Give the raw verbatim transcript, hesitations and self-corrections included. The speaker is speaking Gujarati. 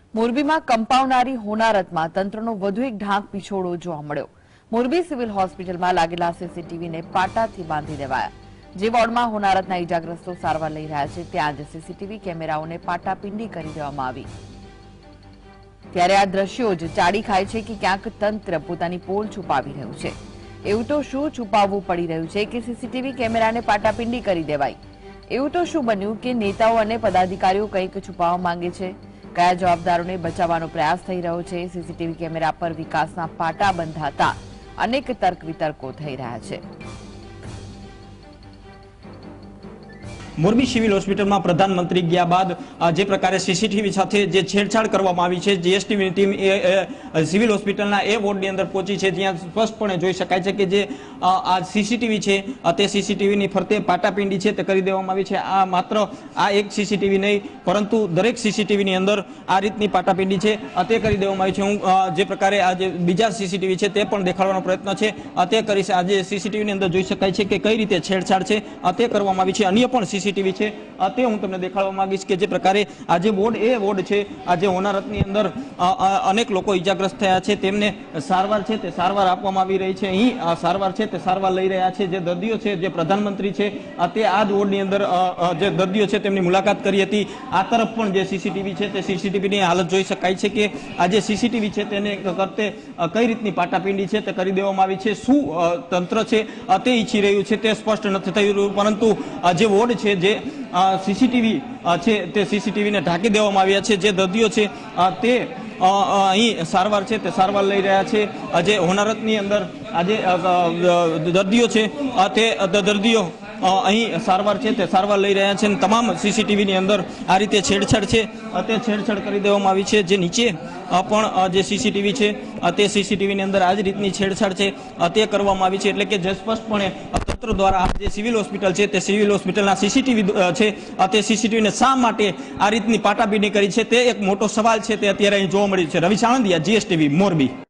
મોરબીમાં કંપાવનારી હોનારતમાં તંત્રનો વધુ એક ઢાંક પીછોડો જોવા મળ્યો। મોરબી સિવિલ હોસ્પિટલમાં લાગેલા સીસીટીવીને પાટાથી બાંધી દેવાયા। જે વોર્ડમાં હોનારતના ઈજાગ્રસ્તો સારવાર લઈ રહ્યા છે ત્યાં જ સીસીટીવી કેમેરાઓને પાટાપિંડી કરી દેવામાં આવી। ત્યારે આ દ્રશ્યો જ ચાડી ખાય છે કે ક્યાંક તંત્ર પોતાની પોલ છુપાવી રહ્યું છે। એવું તો શું છુપાવવું પડી રહ્યું છે કે સીસીટીવી કેમેરાને પાટાપિંડી કરી દેવાય? એવું તો શું બન્યું કે નેતાઓ અને પદાધિકારીઓ કંઈક છુપાવવા માંગે છે? કયા જવાબદારોને બચાવવાનો પ્રયાસ થઈ રહ્યો છે? સીસીટીવી કેમેરા પર વિકાસના પાટા બંધાતા અનેક તર્ક વિતર્કો થઈ રહ્યા છે। મોરબી સિવિલ હોસ્પિટલમાં પ્રધાનમંત્રી ગયા બાદ જે પ્રકારે સીસીટીવી સાથે જે છેડછાડ કરવામાં આવી છે, જીએસટીવીની ટીમ એ સિવિલ હોસ્પિટલના એ વોર્ડની અંદર પહોંચી છે, જ્યાં સ્પષ્ટપણે જોઈ શકાય છે કે જે આ સીસીટીવી છે તે સીસીટીવીની ફરતે પાટાપિંડી છે તે કરી દેવામાં આવી છે। આ માત્ર આ એક સીસીટીવી નહીં, પરંતુ દરેક સીસીટીવીની અંદર આ રીતની પાટાપિંડી છે તે કરી દેવામાં આવી છે। હું જે પ્રકારે આ જે બીજા સીસીટીવી છે તે પણ દેખાડવાનો પ્રયત્ન છે તે કરીશ। આજે સીસીટીવીની અંદર જોઈ શકાય છે કે કઈ રીતે છેડછાડ છે તે કરવામાં આવી છે। અન્ય પણ સીસીટીવી છે તે હું તમને દેખાડવા માંગીશ કે જે પ્રકારે આજે વોર્ડ એ વોર્ડ છે, આજે હોનારતની અંદર અનેક લોકો ઈજાગ્રસ્ત થયા છે, તેમને સારવાર છે તે સારવાર આપવામાં આવી રહી છે। અહીં સારવાર છે તે સારવાર લઈ રહ્યા છે જે દર્દીઓ છે। જે પ્રધાનમંત્રી છે તે આ જ વોર્ડની અંદર જે દર્દીઓ છે તેમની મુલાકાત કરી હતી। આ તરફ પણ જે સીસીટીવી છે તે સીસીટીવીની હાલત જોઈ શકાય છે કે આ જે સીસીટીવી છે તેને કરતે કઈ રીતની પાટાપિંડી છે તે કરી દેવામાં આવી છે। શું તંત્ર છે તે ઈચ્છી રહ્યું છે તે સ્પષ્ટ નથી થઈ રહ્યું, પરંતુ જે વોર્ડ છે જે સીસીટીવી છે તે સીસીટીવીને ઢાંકી દેવામાં આવ્યા છે। જે દર્દીઓ છે તે અહીં સારવાર છે તે સારવાર લઈ રહ્યા છે। જે હોનારતની અંદર આજે દર્દીઓ છે તે દર્દીઓ અહીં સારવાર છે તે સારવાર લઈ રહ્યા છે। તમામ સીસીટીવીની અંદર આ રીતે છેડછાડ છે તે છેડછાડ કરી દેવામાં આવી છે। જે નીચે પણ જે સીસીટીવી છે તે સીસીટીવીની અંદર આ જ રીતની છેડછાડ છે તે કરવામાં આવી છે। એટલે કે જે સ્પષ્ટપણે તંત્ર દ્વારા જે સિવિલ હોસ્પિટલ છે તે સિવિલ હોસ્પિટલના સીસીટીવી છે તે સીસીટીવીને શા માટે આ રીતની પાટાપિંડી કરી છે તે એક મોટો સવાલ છે તે અત્યારે અહીં જોવા મળી છે। રવિ સાણંદિયા, જીએસટીવી, મોરબી।